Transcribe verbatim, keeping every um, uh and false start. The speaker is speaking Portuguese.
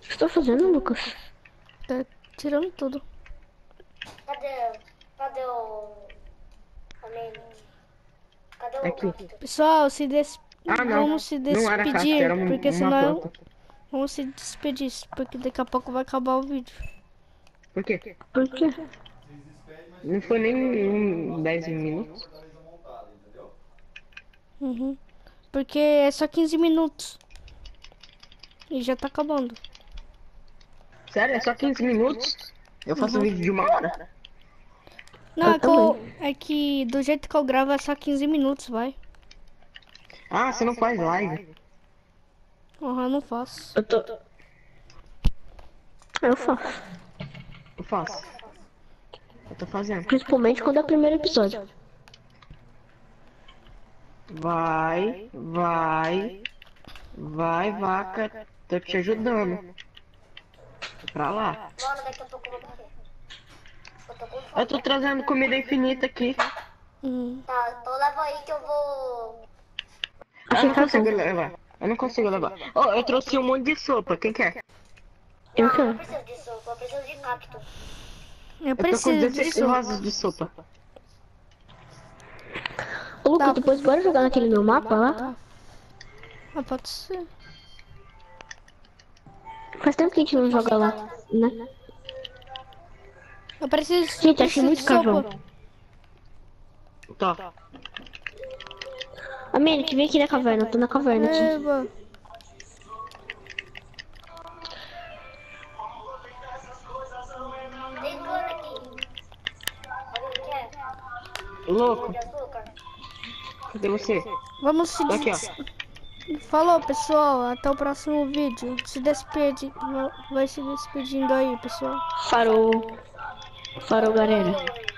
que você tá fazendo, Lucas? Tá tirando tudo. Cadê? Cadê o... Amém? Cadê o Aqui. cacto? Pessoal, se des... Ah, não. vamos se Não era cacto, despedir, era um- porque uma senão... planta. Vamos se despedir, porque daqui a pouco vai acabar o vídeo. Por quê? Por quê? Não foi nem um dez minutos. Uhum. Porque é só quinze minutos. E já tá acabando. Sério, é só quinze minutos? Eu faço um vídeo de uma hora. Não, Eu é que, eu- é que do jeito que eu gravo é só quinze minutos, vai. Ah, você não faz live. Aham, eu não faço. Eu tô... Eu faço. Eu faço. Eu tô fazendo. Principalmente quando é o primeiro episódio. Vai, vai, vai, vaca. Tô te ajudando. Pra lá. Mano, daqui a pouco eu vou morrer. Eu tô com fome. Eu tô trazendo comida infinita aqui. Hum. Tá, então leva aí que eu vou... Eu não consigo levar. Eu não consigo levar. Oh, eu trouxe um monte de sopa. Quem quer? Eu Não, eu não quero. preciso de sopa, eu preciso de cacto. Eu Eu tô com preciso de dezesseis sopa. rosas de sopa. Ô, Lucas, depois bora jogar naquele meu mapa lá? Ah, pode ser. Faz tempo que a gente não joga lá, né? Eu preciso, Gente, eu achei preciso muito de sopa. carvão. Tá. Amém, que vem aqui na caverna, eu tô na caverna aqui. Eba. Tem cana aqui. Alguém quer? Louco, De açúcar? cadê você? Vamos se Tô aqui, des... ó. Falou, pessoal. Até o próximo vídeo. Se despede. Vai se despedindo aí, pessoal. Farou. Farou, galera. Oi.